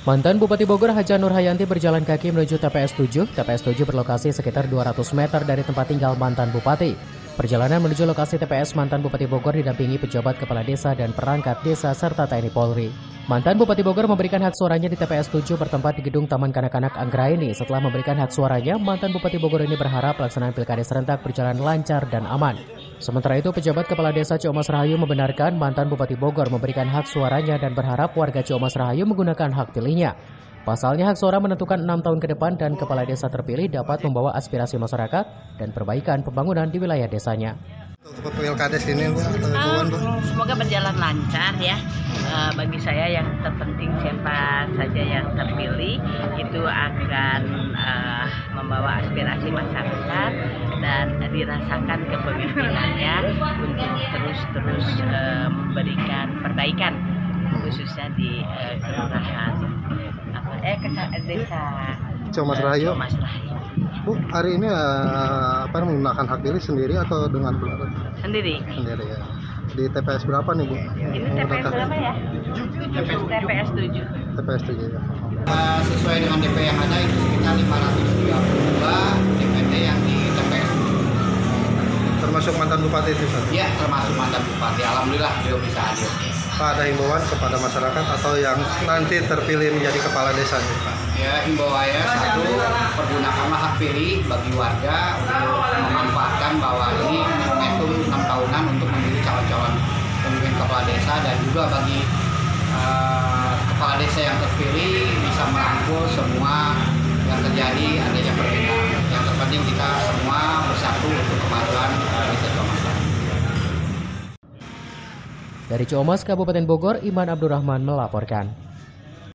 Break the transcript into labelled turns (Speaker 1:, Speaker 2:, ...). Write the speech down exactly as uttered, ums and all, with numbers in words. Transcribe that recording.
Speaker 1: Mantan Bupati Bogor Haja Nurhayanti berjalan kaki menuju T P S tujuh. T P S tujuh berlokasi sekitar dua ratus meter dari tempat tinggal mantan Bupati. Perjalanan menuju lokasi T P S mantan Bupati Bogor didampingi pejabat kepala desa dan perangkat desa serta T N I Polri. Mantan Bupati Bogor memberikan hak suaranya di T P S tujuh bertempat di Gedung Taman Kanak-Kanak Anggraini. Setelah memberikan hak suaranya, mantan Bupati Bogor ini berharap pelaksanaan pilkada serentak berjalan lancar dan aman. Sementara itu, pejabat kepala desa Ciamas Rahayu membenarkan mantan Bupati Bogor memberikan hak suaranya dan berharap warga Ciamas Rahayu menggunakan hak pilihnya. Pasalnya, hak suara menentukan enam tahun ke depan dan kepala desa terpilih dapat membawa aspirasi masyarakat dan perbaikan pembangunan di wilayah desanya.
Speaker 2: Untuk pilkades ini, Bu,
Speaker 3: uh, semoga berjalan lancar ya. Uh, bagi saya yang terpenting siapa saja yang terpilih itu akan uh, membawa aspirasi masyarakat dan dirasakan kepemimpinannya untuk terus-terus uh, memberikan perbaikan khususnya di uh, kelurahan apa eh kecamatan desa
Speaker 2: Ciamas Rahayu.
Speaker 3: Ciamas Rahayu.
Speaker 2: Bu, hari ini uh, apa menggunakan hak pilih sendiri atau dengan keluarga?
Speaker 3: Sendiri.
Speaker 2: Sendiri ya. Di T P S berapa nih, Bu?
Speaker 3: Ini T P S berapa ya? T P S tujuh.
Speaker 2: T P S tujuh ya.
Speaker 4: Uh, sesuai dengan D P yang ada itu sekitar lima ratus tiga puluh dua D P T yang di T P S tujuh.
Speaker 2: Termasuk mantan Bupati itu, Pak?
Speaker 4: Iya, termasuk mantan Bupati. Alhamdulillah beliau bisa hadir.
Speaker 2: Pak, ada himbauan kepada masyarakat atau yang nanti terpilih menjadi kepala desa nih, Pak?
Speaker 4: Ya, himbauannya satu, pergunakanlah hak pilih bagi warga untuk memanfaatkan bahwa ini momentum enam tahunan untuk memilih calon-calon pemimpin kepala desa dan juga bagi uh, kepala desa yang terpilih bisa merangkul semua yang terjadi adanya perbedaan. Yang terpenting kita semua bersatu untuk kemajuan uh, desa Ciamas.
Speaker 1: Dari Ciamas, Kabupaten Bogor, Iman Abdurrahman melaporkan.